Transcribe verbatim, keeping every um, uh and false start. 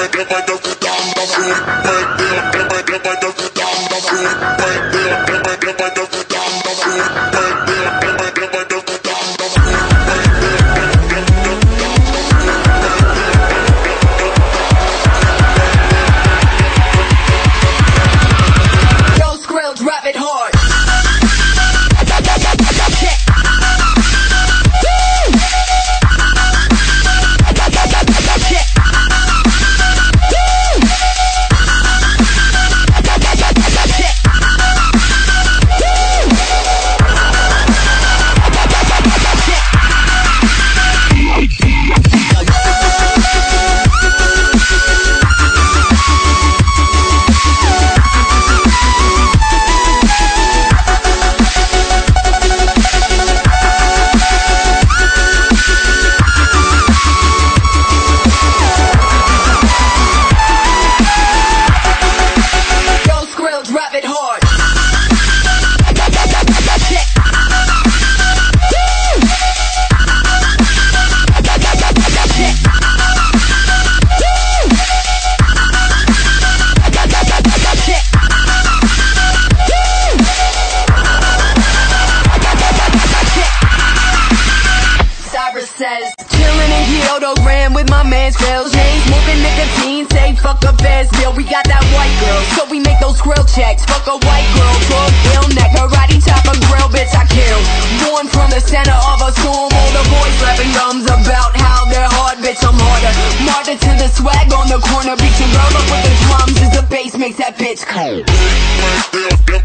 Says chillin' in Kyoto, ran with my man's grills, chain smoking nicotine, say fuck a fast bill. We got that white girl, so we make those grill checks. Fuck a white girl, talk ill neck, karate chop a grill, bitch I kill. Born from the center of a storm, all the boys slapping gums about how they're hard, bitch I'm harder. Martyr to the swag on the corner, beating girl up with the drums as the bass makes that bitch cold.